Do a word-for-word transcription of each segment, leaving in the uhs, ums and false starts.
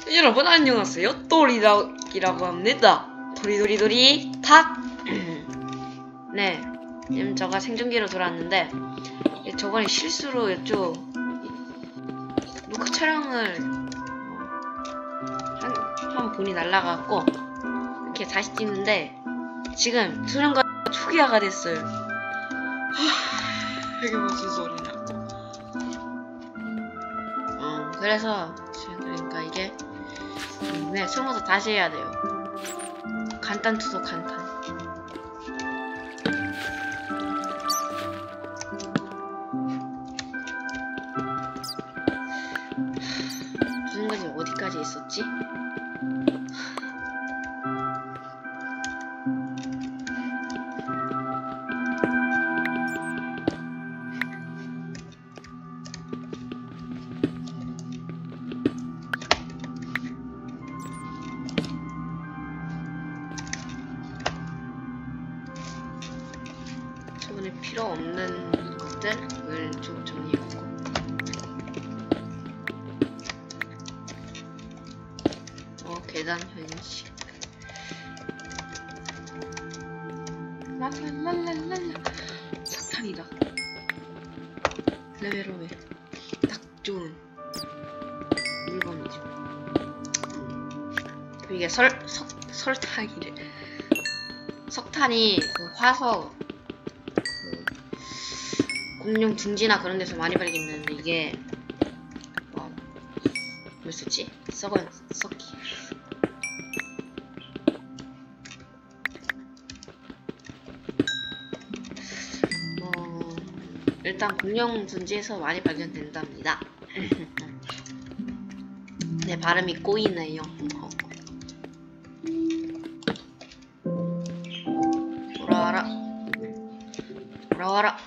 여러분 안녕하세요. 또리락이라고 합니다. 도리도리도리 탁. 네, 지금 제가 생존기로 돌아왔는데 저번에 실수로 이쪽 녹화 촬영을 한, 한 분이 날라갔고 이렇게 다시 찍는데 지금 수련가 초기화가 됐어요. 이게 무슨 소리냐? 어, 그래서 지금 그러니까 이게 음, 네, 처음부터 다시 해야 돼요. 간단 투도 간단. 무슨 거지? 어디까지 있었지? 저번에 필요 없는 것들을 좀 정리해보고. 어, 계단 현식. 랄랄랄랄랄라. 석탄이다. 레벨업에 딱 좋은 물건이죠. 이게 설, 석, 설탕이래. 석탄이 그 화석, 그 공룡 둥지나 그런 데서 많이 발견되는데 이게 뭐, 뭘 쓰지? 썩은, 썩기. 어, 일단 공룡 둥지에서 많이 발견된답니다. 네, 발음이 꼬이네요. 어. 돌아와라. 돌아와라.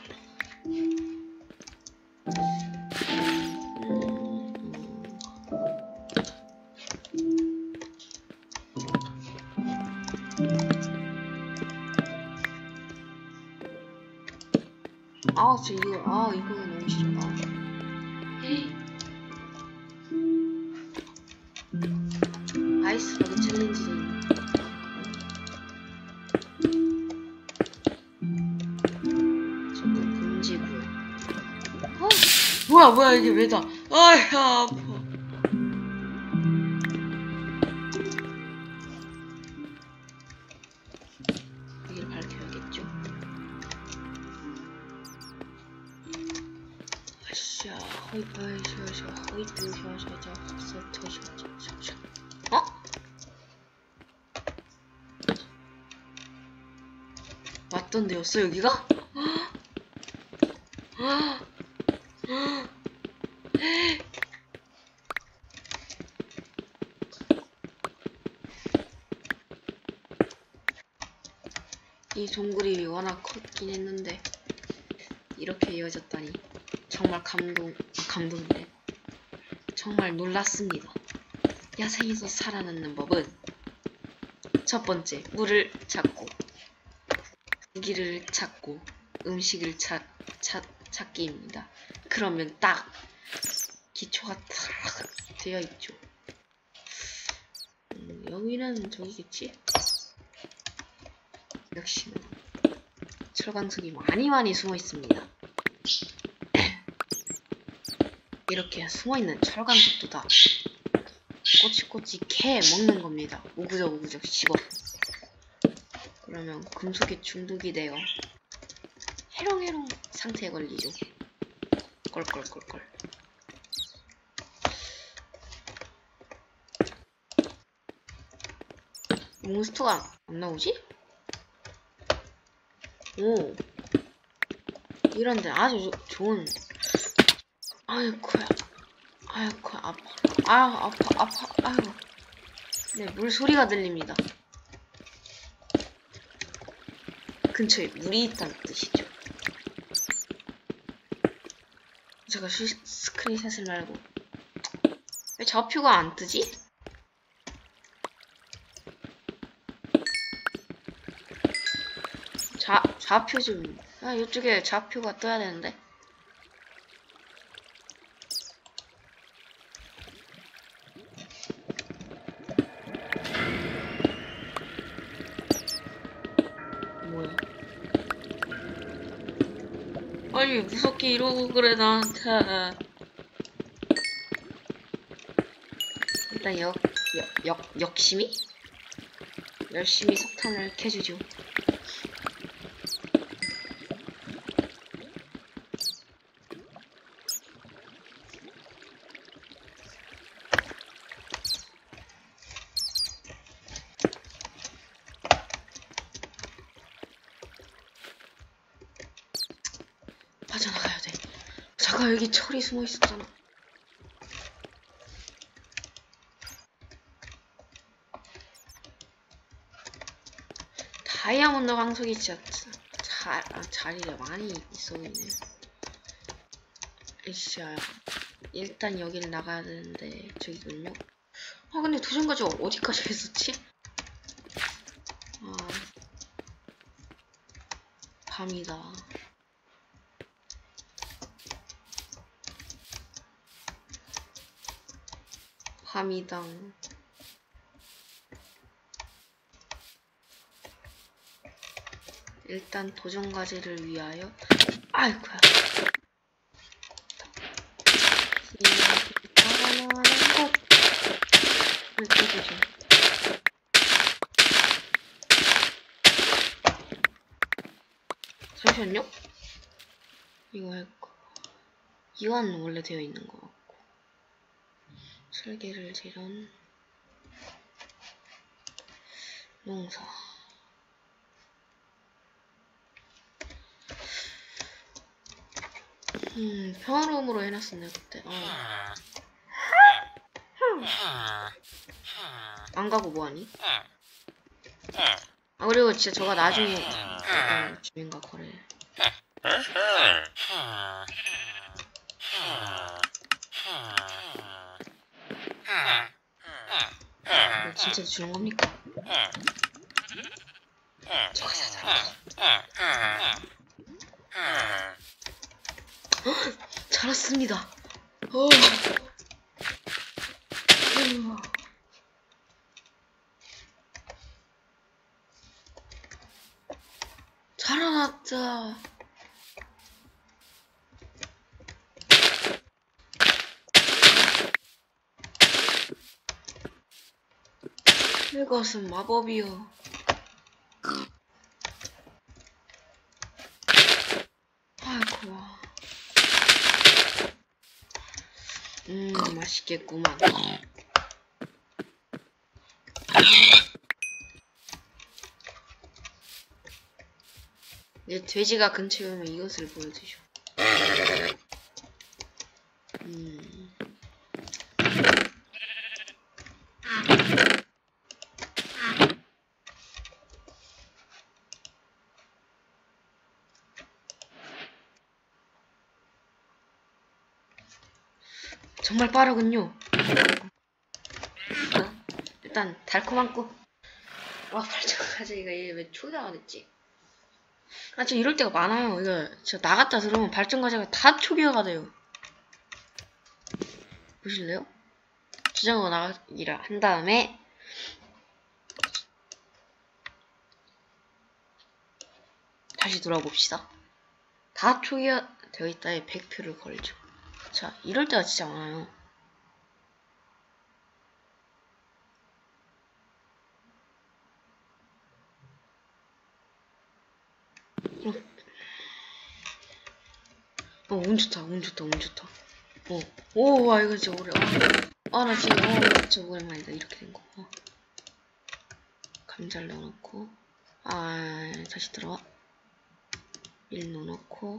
아, 저 이거, 아, 이거 너무 싫어. 아. 아이스버그 챌린지. 저거 금지구. 어? 뭐야, 뭐야, 이게 왜다? 아이, 아파. 여기를 밝혀야겠죠. 아샤, 허이파이샤샤, 허이뚜샤샤샤, 서터샤샤샤. 어? 왔던 데였어, 여기가? 이 동굴이 워낙 컸긴 했는데 이렇게 이어졌다니 정말 감동, 감동이네. 정말 놀랐습니다. 야생에서 살아남는 법은 첫 번째, 물을 찾고 무기를 찾고 음식을 찾, 찾, 찾기입니다. 그러면 딱 기초가 딱 되어 있죠. 음, 여기는 저기겠지? 역시나 철광석이 많이 많이 숨어 있습니다. 이렇게 숨어있는 철광석도 다 꼬치꼬치 캐 먹는 겁니다. 우구적 우구적 씹어. 그러면 금속에 중독이 되어 해롱해롱 상태에 걸리죠. 껄껄껄껄. 몬스터가 안 나오지? 오, 이런데 아주 조, 좋은. 아이쿠야, 아이쿠야, 아파, 아유, 아파, 아파, 아유. 네, 물 소리가 들립니다. 근처에 물이 있다는 뜻이죠. 제가 시, 스크린샷을 말고 왜 좌표가 안 뜨지? 좌, 좌표 좀, 아, 이쪽에 좌표가 떠야 되는데. 아니 무섭게 이러고 그래 나한테. 일단 역, 역, 역, 역심이? 열심히 석탄을 캐주죠. 빠져나가야 돼. 잠깐 여기 철이 숨어 있었잖아. 다이아몬드 광석이 진짜 잘, 아, 자리에 많이 있어 보이네. 진짜 일단 여기를 나가야 되는데 저기군요. 아 근데 도전까지 어디까지 했었지? 아 밤이다. 밤이다. 일단 도전과제를 위하여 아이고야. 잠시만요. 이거 할까? 이완 원래 되어 있는 것 같고 설계를 재련 농사. 음 평화로움으로 해놨었네 그때. 어. 안 가고 뭐하니? 아 그리고 진짜 저가 나중에 어, 주민과 거래. 이거 진짜 주는 겁니까? 저가 사자. 잘했습니다. 어. 살아났자. 이것은 마법이요. 아이고. 음 맛있겠구만. 이제 돼지가 근처에 오면 이것을 보여주죠. 음. 정말 빠르군요. 일단 달콤한 꿀. 와 발전까지 이거 왜 초기화가 됐지? 아 저 이럴 때가 많아요. 이거 저 나갔다 들어오면 발전 과제가 다 초기화가 돼요. 보실래요? 주장으로 나가기를 한 다음에 다시 돌아봅시다. 다 초기화 되어 있다에 백 표를 걸죠. 자 이럴 때가 진짜 많아요. 어, 운 좋다, 운 좋다, 운 좋다. 어, 오, 와, 이거 진짜 오래. 아, 나 지금, 어, 진짜 오랜만이다. 이렇게 된 거. 어. 감자를 넣어놓고, 아, 다시 들어와. 밀 넣어놓고.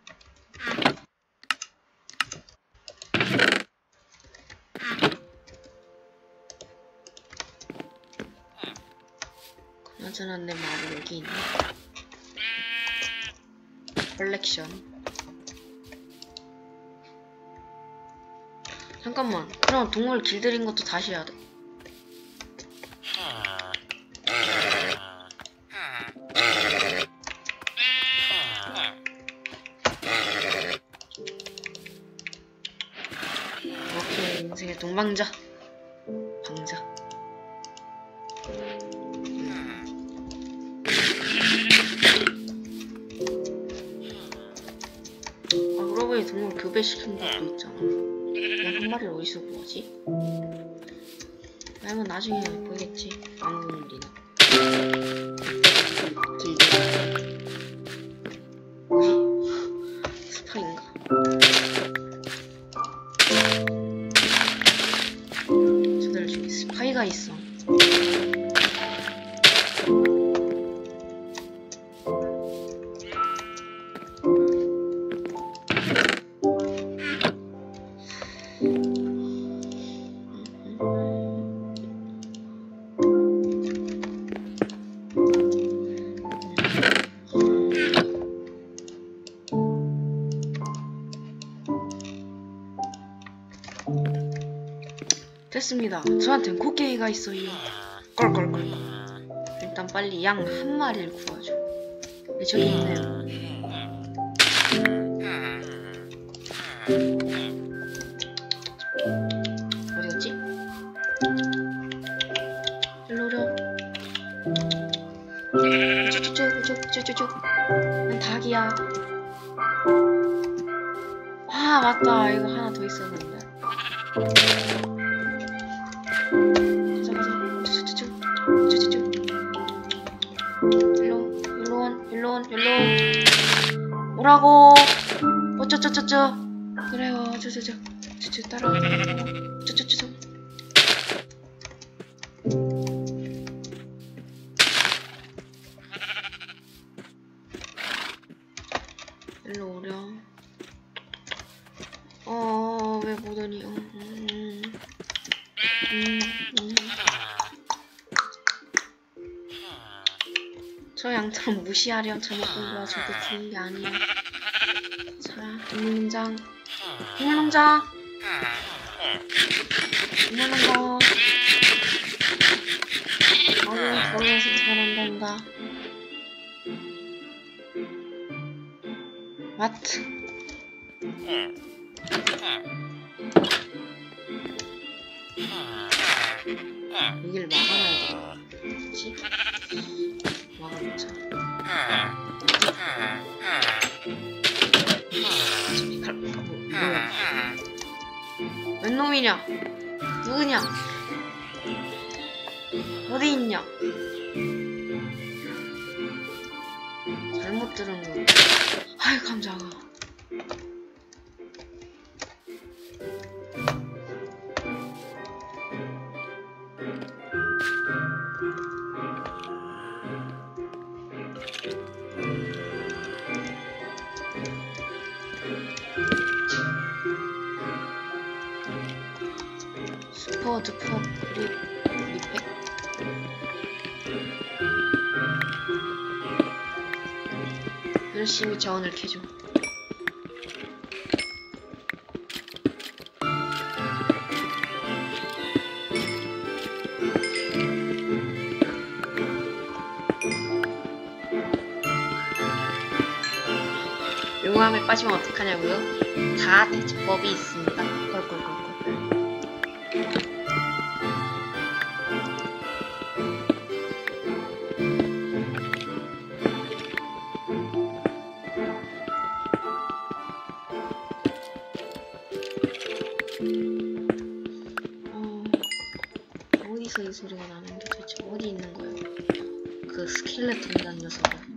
그나저나 내 말이 여기 있네. 컬렉션. 잠깐만. 그럼 동물 길들인 것도 다시 해야 돼. 오케이. 인생의 동방자. 방자. 저번에 동물 교배시킨 것도 있잖아. 그냥 한 마리를 어디서 구하지? 아, 이건 나중에 보이겠지. 왕국물이나 길게. 뭐지? 스파인가? 저들 중에 스파이가 있어. 됐습니다. 저한텐 코끼리가 있어요. 껄껄껄. 일단 빨리 양 한 마리를 구워줘. 네, 저기 있네요. 어디 갔지? 일로 오렴. 쭉쭉쭉쭉쭉쭉. 난 닭이야. 아 맞다. 이거 하나 더 있었는데. 가자 가자. 쭉쭉쭉. 쭉쭉쭉. 일로 일로 온 일로 온 일로 온. 오라고. 어쩌쩌쩌쩌. 그래요. 저저저. 저저 따라와. 저저저저. 일로 오렴. 어, 왜 못 오니? 어, 음, 음, 음, 음. 저 양처럼 무시하렴. 잘못 본 거야. 절대 좋은 게 아니야. 자, 동물농장. 동물농장. 동물농장. 아주 걸어서 잘한단다. 마트. 여기를 막아놔야 되겠지? 막아놓자. 저기 갈, 뭐, 뭐야? 웬 놈이냐? 누구냐? 어디 있냐? 잘못 들은 거. 아이 깜짝아. 슈퍼 드퍼 그립 리팩. 열심히 자원을 캐줘. 용암에 빠지면 어떡하냐고요? 다 대처법이 있습니다. 껄껄껄껄. 어, 어디서 이 소리가 나는데 도대체 어디 있는 거예요? 그 스켈레톤이란 녀석은.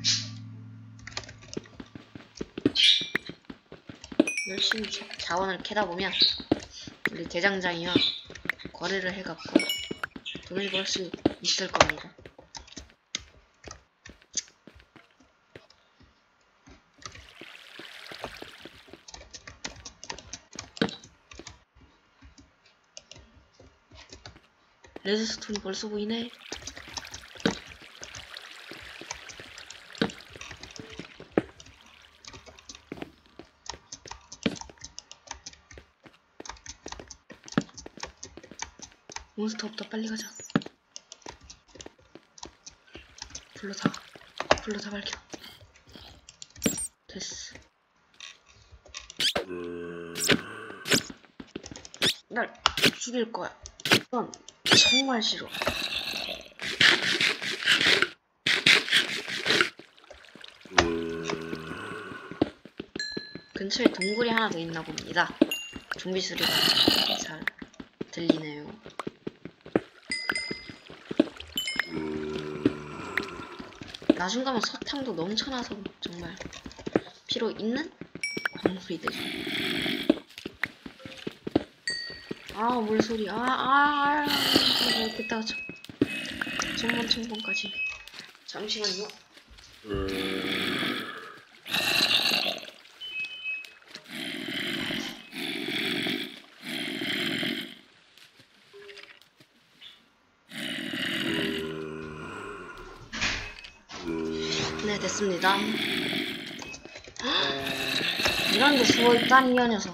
열심히 자, 자원을 캐다 보면 우리 대장장이와 거래를 해갖고 돈을 벌 수 있을 겁니다. 레드스톤이 벌써 보이네. 몬스터 없다. 빨리 가자. 불러 다 불러 다 밝혀. 됐어. 날 죽일 거야. 넌 정말 싫어. 근처에 동굴이 하나 더 있나 봅니다. 좀비 소리가 잘 들리네요. 나중 가면 석탄도 넘쳐나서 정말 필요 있는 광물이 되죠. 아, 물소리. 아, 아, 아, 됐다. 천번, 천번까지. 잠시만요. 네, 됐습니다. 이런데 숨어있다니, 이 녀석.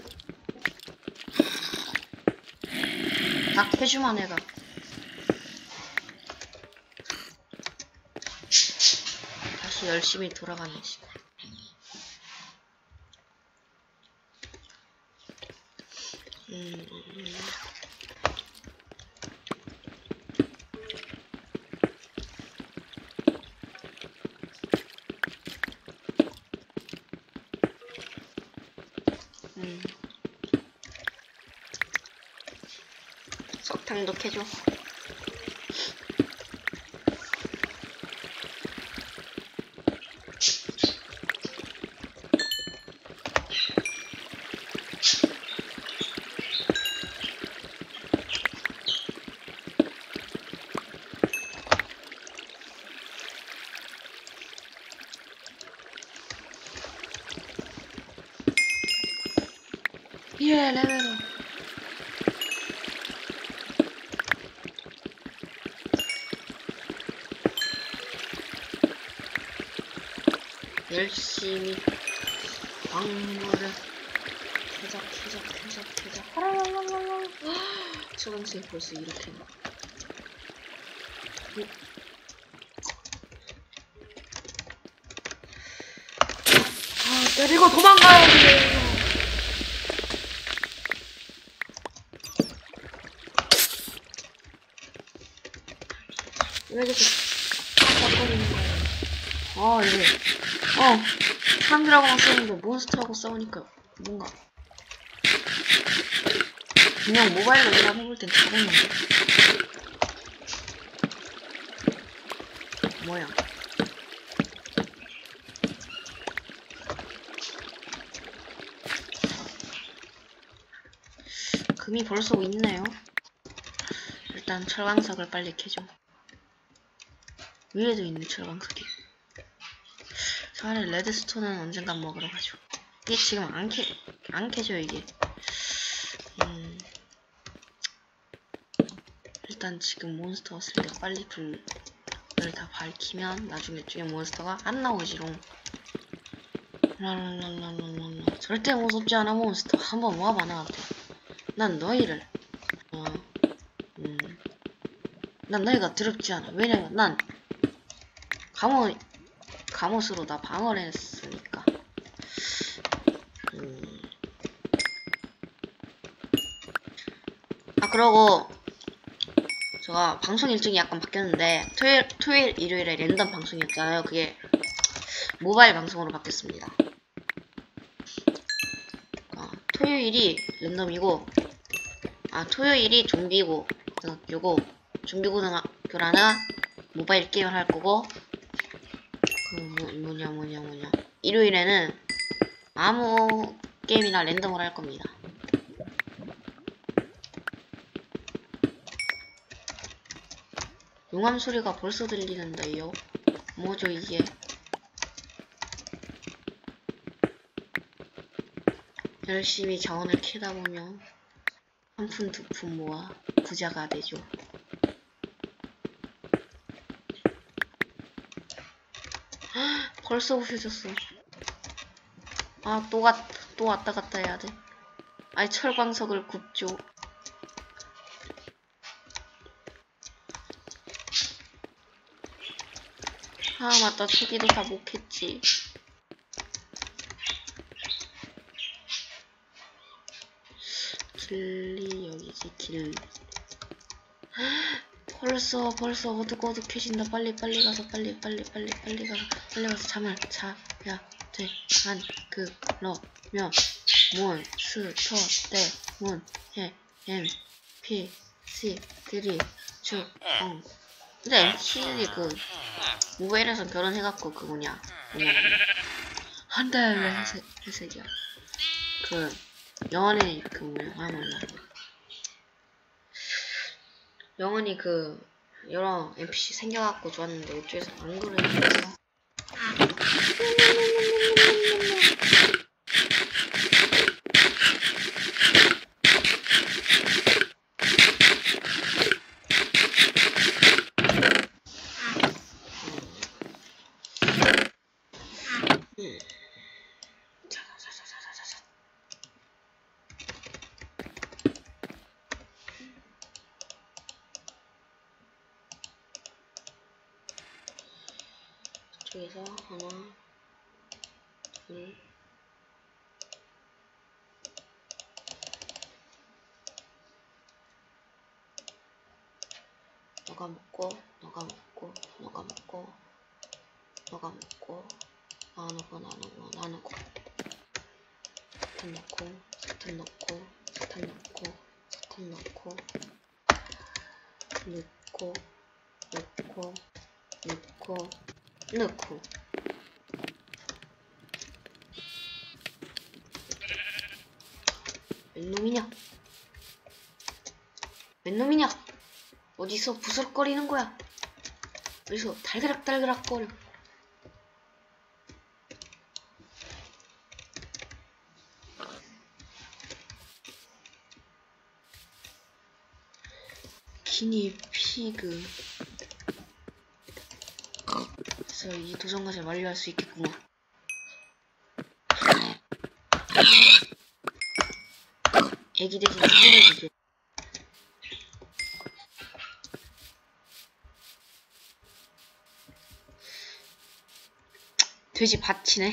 닭해주만 해가. 다시 열심히 돌아가네, 지금. 음. 음. 석탄도 캐줘. 예, 레벨업. 열심히 광물을 캐자 캐자 캐자 캐자 하라라라라. 초록색 벌써 이렇게. 아, 때리고 도망가야 돼. 왜 이렇게 깜빡거리는 거야? 아, 이래. 어, 사람들하고만 싸우는데 몬스터하고 싸우니까 뭔가 그냥 모바일로 이랑 해볼 땐 잘했는데. 뭐야? 금이 벌써 있네요. 일단 철광석을 빨리 캐줘. 위에도 있네, 철광석이. 차라리 레드스톤은 언젠간 먹으러 가죠. 이게 지금 안 캐, 안 캐져요, 이게. 음. 일단 지금 몬스터 왔을 때 빨리 불을 다 밝히면 나중에 중에 몬스터가 안 나오지롱. 랄랄랄랄랄라. 절대 무섭지 않아, 몬스터. 한번 와봐, 나한테. 난 너희를, 어, 음. 난 너희가 두렵지 않아. 왜냐면 난 감옷, 감옷으로 나 방어를 했으니까. 음. 아, 그러고 제가 방송 일정이 약간 바뀌었는데 토요일, 토요일, 일요일에 랜덤 방송이었잖아요. 그게 모바일 방송으로 바뀌었습니다. 어, 토요일이 랜덤이고, 아, 토요일이 좀비고 고등학교고, 좀비 고등학교라는 모바일 게임을 할 거고, 그 뭐, 뭐냐 뭐냐 뭐냐 일요일에는 아무 게임이나 랜덤을 할 겁니다. 용암 소리가 벌써 들리는데요. 뭐죠 이게? 열심히 자원을 캐다 보면 한 푼 두 푼 모아 부자가 되죠. 벌써 부서졌어. 아, 또, 가, 또 왔다 갔다 해야 돼. 아이, 철광석을 굽죠. 아, 맞다. 저기도 다 못 했지. 길리, 여기지, 길. 벌써, 벌써 어둑어둑해진다. 빨리, 빨리 가서, 빨리, 빨리, 빨리, 빨리 가서, 빨리 가서 잠을 자, 야, 돼, 안, 그. 러면 몬스터 때문 에 엠 피 씨들이 죽엉 근데 엠피씨들이 그 모바일에서 결혼해갖고 그 뭐냐 한대 왜 회색, 회색이야 그 영원히 그 뭐냐 아 몰라 영원히 그 여러 엠피씨 생겨갖고 좋았는데 이쪽에서 안 그러니까 이쪽에서 하나, 둘, 너가 먹고, 너가 먹고, 너가 먹고, 너가 먹고, 나누고, 나누고, 나누고, 사탕 넣고, 사탕 넣고, 사탕 넣고, 사탕 넣고, 넣고, 넣고, 넣고, 넣고. 웬 놈이냐? 웬 놈이냐? 어디서 부스럭거리는 거야? 어디서 달그락달그락 거려? 기니피그. 그래서 이 도전과제를 완료할 수 있겠구만. 애기 대신 쓰레기죠. 돼지 밭이네.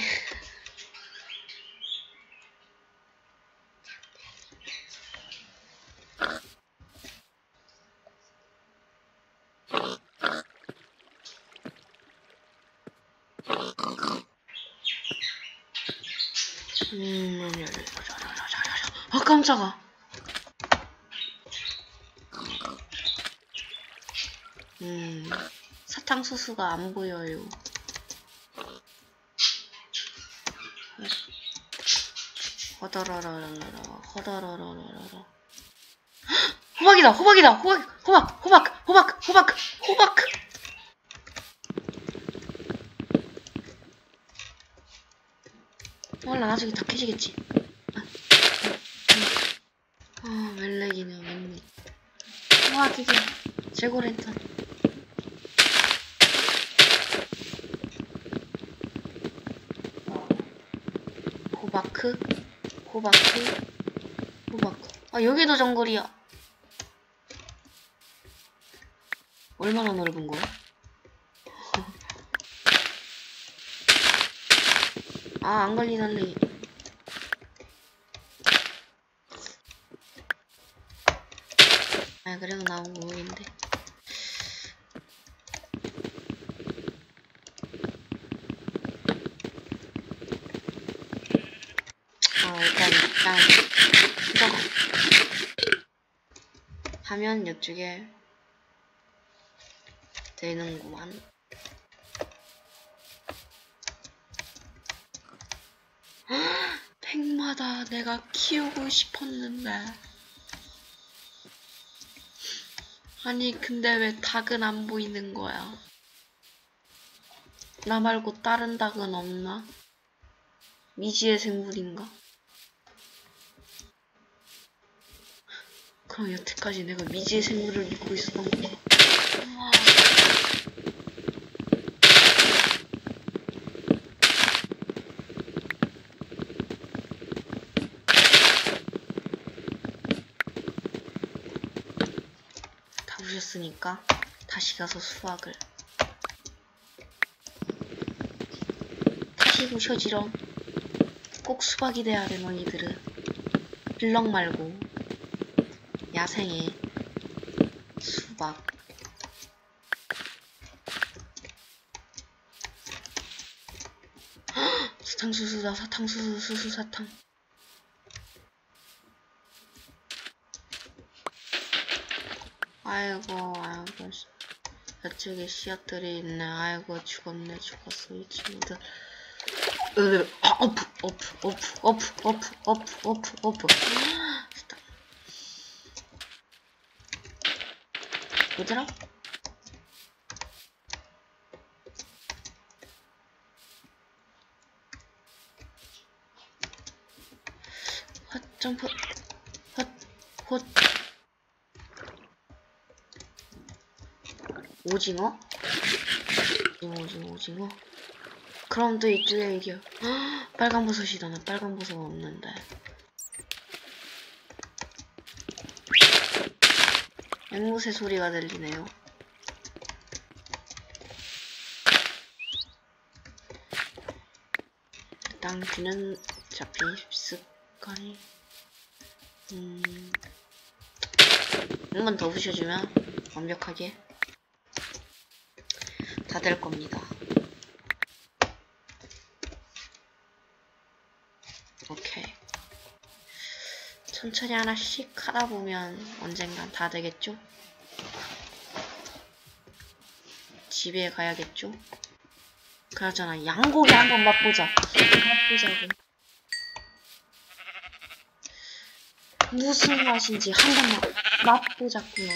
음, 아 깜짝아. 음, 사탕수수가 안 보여요. 허더러러러러, 허더러러러러. 호박이다, 호박이다, 호박, 호박, 호박, 호박, 호박, 호박. 몰라, 나중에 다 캐지겠지. 아, 아 멜렉이네, 멜렉. 와, 드디어 재고랜턴. 호바크, 호바크, 호바크. 아, 여기도 정글이야. 얼마나 넓은 거야? 아, 안 걸리달래. 아, 그래도 나온 모르겠는데. 아, 일단, 일단, 이거 하면 이쪽에 되는구만. 팽마다 내가 키우고 싶었는데. 아니 근데 왜 닭은 안 보이는 거야? 나 말고 다른 닭은 없나? 미지의 생물인가? 그럼 여태까지 내가 미지의 생물을 믿고 있었던 거지. 다 부셨으니까 다시 가서 수확을 다시 부셔지렁. 꼭 수박이 돼야 돼 너희들은. 블럭 말고 야생의 수박. 헉! 사탕수수다, 사탕수수, 수수, 사탕. 아이고, 아이고, 저쪽에 씨앗들이 있네. 아이고, 죽었네, 죽었어, 이 친구들. 으, 아, 어프, 어프, 어프, 어프, 어프, 어프, 어프, 어프. 얘들아? 헛, 점프. 헛, 헛. 오징어? 오징어, 오징어, 오징어. 그럼 또 이쪽에 이겨. 빨간 버섯이다. 나 빨간 버섯 없는데. 앵무새 소리가 들리네요. 일단 귀는 잡힌 습관이. 음. 한 번 더 부셔주면 완벽하게 다 될 겁니다. 오케이. 천천히 하나씩 하다 보면 언젠간 다 되겠죠? 집에 가야겠죠? 그러잖아. 양고기 한번 맛보자. 맛보자고. 무슨 맛인지 한 번만 맛보자꾸나.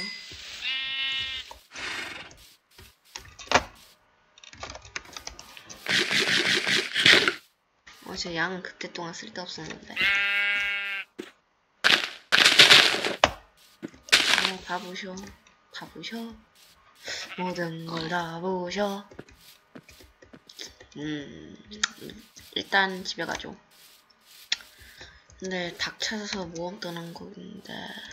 어제 양은 그때 동안 쓸데없었는데. 어, 다 부셔. 다 부셔. 모든 걸 다 부셔. 음, 일단 집에 가죠. 근데 닭 찾아서 모험 떠난 건데.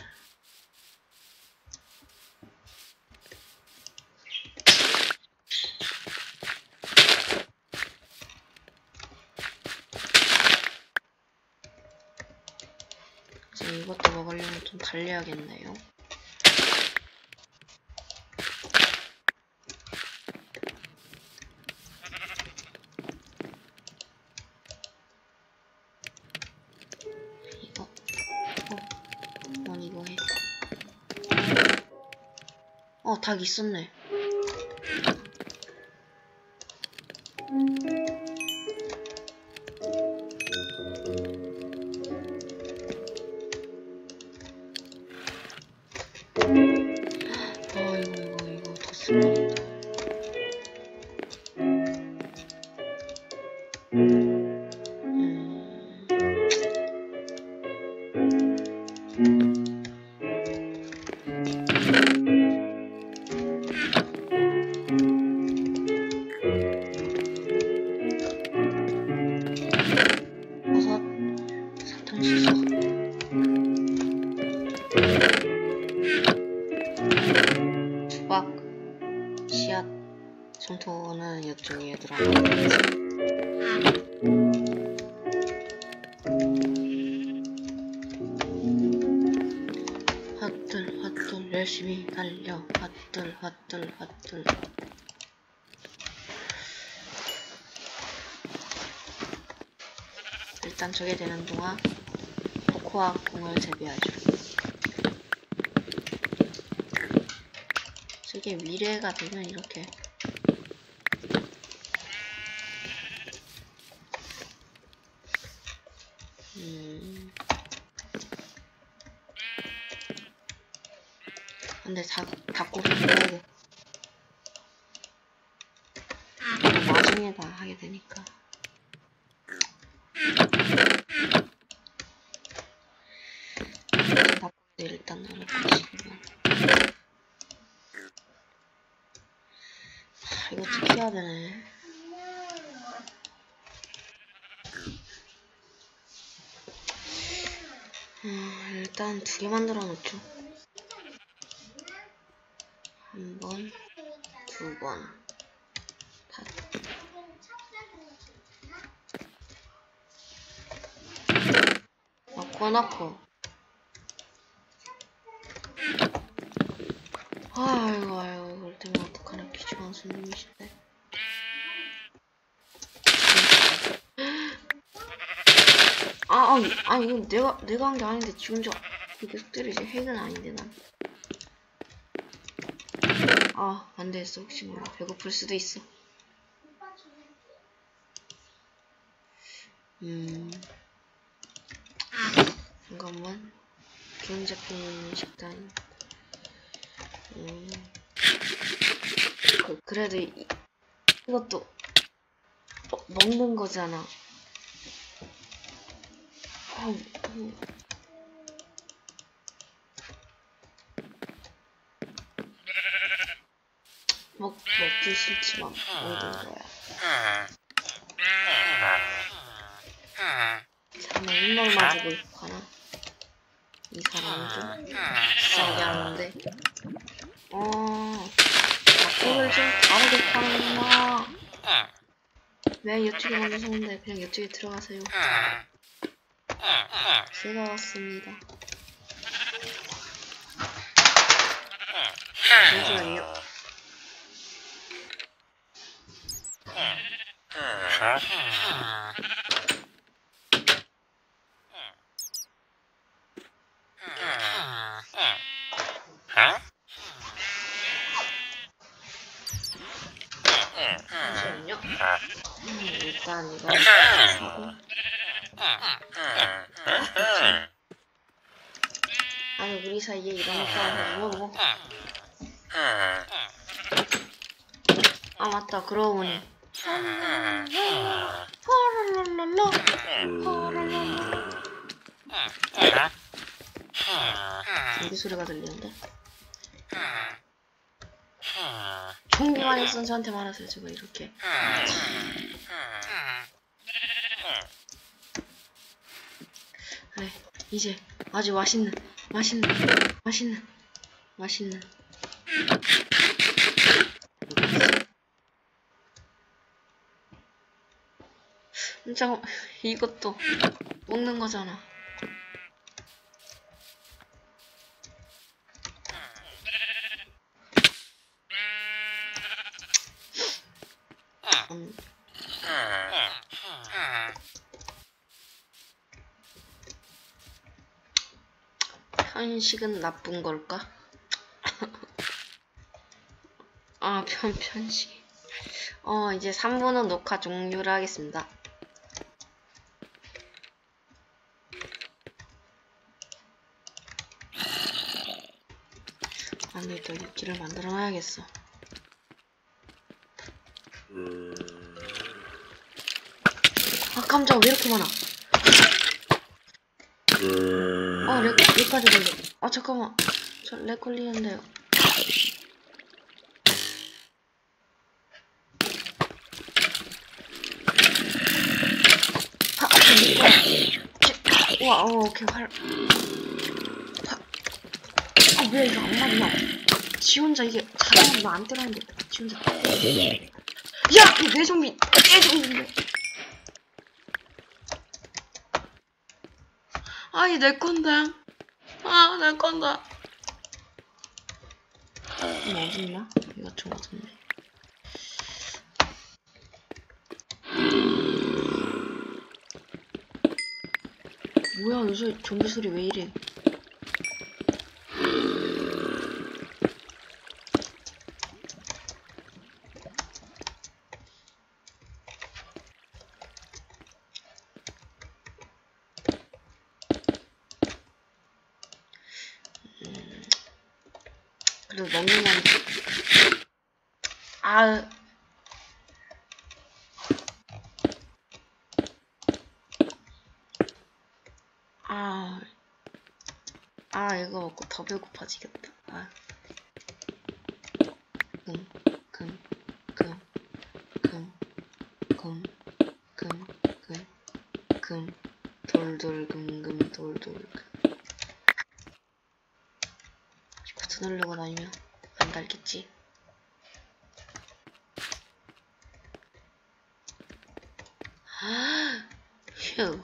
이제 이것도 먹으려면 좀 달려야겠네요. 이거. 어, 넌 이거 해. 어, 닭 있었네. 아, 이거, 이거, 이거 더 쓰면. 버섯, 사탕수수. 수박, 씨앗, 손토는 이쪽에 얘들아. 헛들, 헛들, 열심히 달려. 헛들, 헛들, 헛들. 일단 저게 되는 동안 코코아 공을 재배하죠. 저게 미래가 되면 이렇게 음 근데 다 닭고기 먹고 나중에 다 하게 되니까. 닭고기 일단 넣어놓고 지금 아, 이거 어떻게 해야 되네. 음, 일단 두 개 만들어 놓죠. 한 번, 두 번, 다. 넣고 넣고. 아이고 아이고 이럴 때면 어떡하나. 귀중한 손님이신데. 아니, 아니, 이건 내가, 내가 한 게 아닌데, 지 혼자 계속 때리지. 핵은 아닌데, 난. 아, 안 되겠어. 혹시 몰라. 배고플 수도 있어. 음. 잠깐만. 기운 잡힌 식단. 음. 그, 그래도, 이, 이것도, 어, 먹는 거잖아. 어, 음. 먹, 먹기 싫지만, 먹는 거야. 잠깐만, 일몰만 주고 가나? 이 사람은 좀 이상하게 하는데. 어, 밥을 좀 다르게 파는구나. 왜 이쪽에 먼저 섰는데 그냥 이쪽에 들어가세요. 제가 왔습니다. 잠시만요. 잠시만요. 음, 일단 이거 하고. 아니 우리 사이에 이런 것도 아니고 뭐. 아 맞다. 그러고 보니 파랄랄랄라 파랄랄라 좀비 소리가 들리는데. 좀비만 있으면 저한테 말하세요. 제가 이렇게 그래 이제 아주 맛있는 맛있는 맛있는 맛있는 잠깐 이것도 먹는 거잖아. 음. 편식은 나쁜 걸까? 아, 편, 편식. 어, 이제 삼 분은 녹화 종료를 하겠습니다. 아니, 또 입기를 만들어 놔야겠어. 아, 깜짝 왜 이렇게 많아? 어, 렉, 렉까지 걸려. 아, 잠깐만. 저 렉 걸리는데요. 아, 아, 우와, 어, 오케이, 활. 아, 왜 이거 안 맞나? 지 혼자 이게 자동으로 안 때렸는데, 지 혼자. 야! 내 좀비! 내 좀비인데! 아이, 내 건데. 아, 내 건데. 이거 어딨나? 이거 좀 어딨네. 뭐야, 요새 좀비 소리 왜 이래? 음, 그래도 먹는 건, 아, 아, 아, 이거 먹고 더 배고파지겠다. 아. 금, 금, 금, 금, 금, 금, 금, 금, 돌돌, 금, 금, 돌돌, 금. 시프트 누르고 다니면 안 닳겠지? 아, 휴.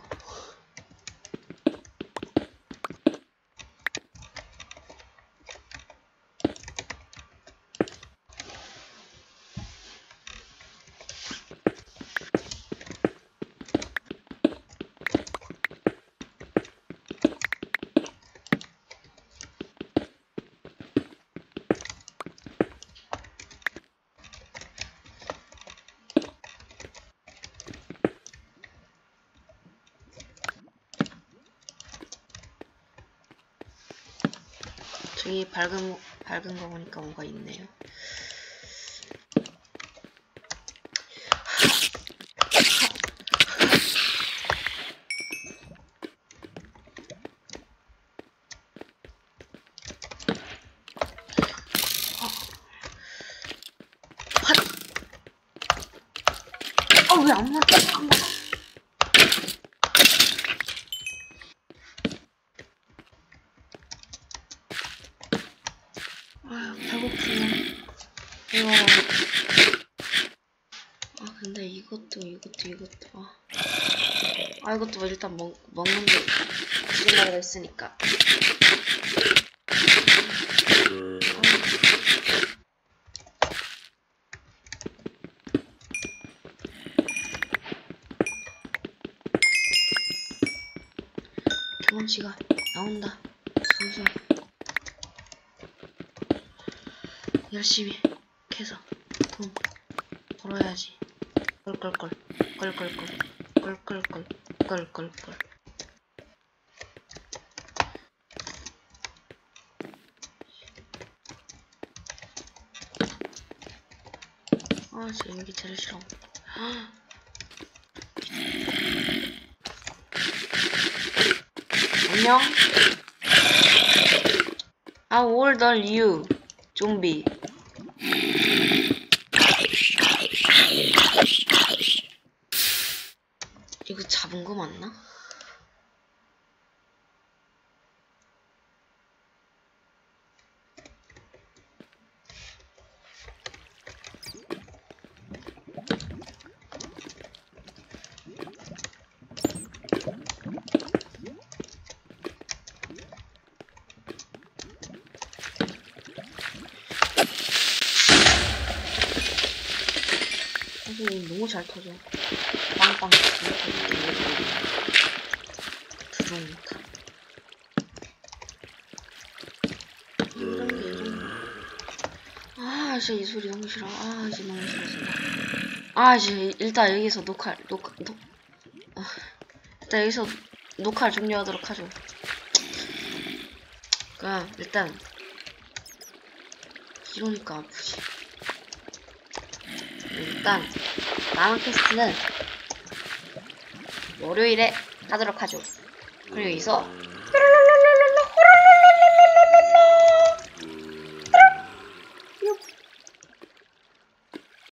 저기 밝은 밝은 거 보니까 뭐가 있네요. 아, 왜 안 맞아? 안 맞아. 아, 배고프네. 이거. 아, 근데 이것도, 이것도, 이것도. 아, 아 이것도 일단 먹, 먹는데 지금까지가 있으니까. 경험치가 나온다. 슬슬 열심히 캐서 돈 벌어야지. 껄껄껄 껄껄껄 껄껄껄 껄껄껄. 아, 진짜 여기 제일 싫어. 안녕. How old are you, 좀비? 이거 잡은 거 맞나? 사실 너무 잘 터져. 빵빵 들어오니까. 이런 게 이런. 아, 진짜 이 소리 너무 싫어. 아, 이제 너무 싫어 진짜. 아, 이제 일단 여기서 녹화 녹화 녹. 아, 일단 여기서 녹화 종료하도록 하죠. 그럼 일단 이러니까 아프지. 일단 다음 퀘스트는 월요일에 하도록 하죠. 그리고 여기서